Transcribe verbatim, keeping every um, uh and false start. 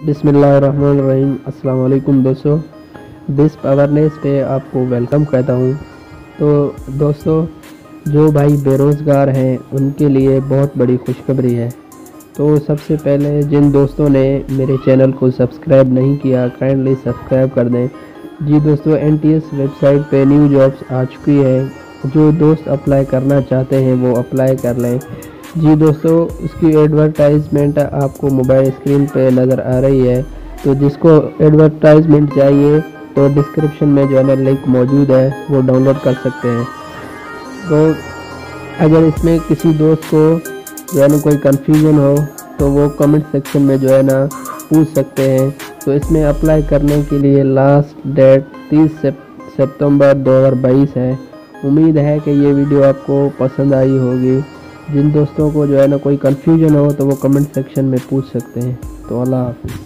बिस्मिल्लाहिर्रहमानिर्रहीम। अस्सलाम वालेकुम दोस्तों, बिस्प अवेयरनेस पे आपको वेलकम कहता हूँ। तो दोस्तों, जो भाई बेरोज़गार हैं उनके लिए बहुत बड़ी खुशखबरी है। तो सबसे पहले जिन दोस्तों ने मेरे चैनल को सब्सक्राइब नहीं किया, काइंडली सब्सक्राइब कर दें। जी दोस्तों, एन टी एस वेबसाइट पे न्यू जॉब्स आ चुकी है। जो दोस्त अप्लाई करना चाहते हैं वो अप्लाई कर लें। जी दोस्तों, उसकी एडवर्टाइजमेंट आपको मोबाइल स्क्रीन पे नज़र आ रही है। तो जिसको एडवर्टाइजमेंट चाहिए तो डिस्क्रिप्शन में जो है ना लिंक मौजूद है, वो डाउनलोड कर सकते हैं। तो अगर इसमें किसी दोस्त को जो है ना कोई कन्फ्यूजन हो तो वो कमेंट सेक्शन में जो है ना पूछ सकते हैं। तो इसमें अप्लाई करने के लिए लास्ट डेट तीस सितंबर दो हज़ार बाईस है। उम्मीद है कि ये वीडियो आपको पसंद आई होगी। जिन दोस्तों को जो है ना कोई कन्फ्यूजन हो तो वो कमेंट सेक्शन में पूछ सकते हैं। तो अल्लाह हाफ़िज़।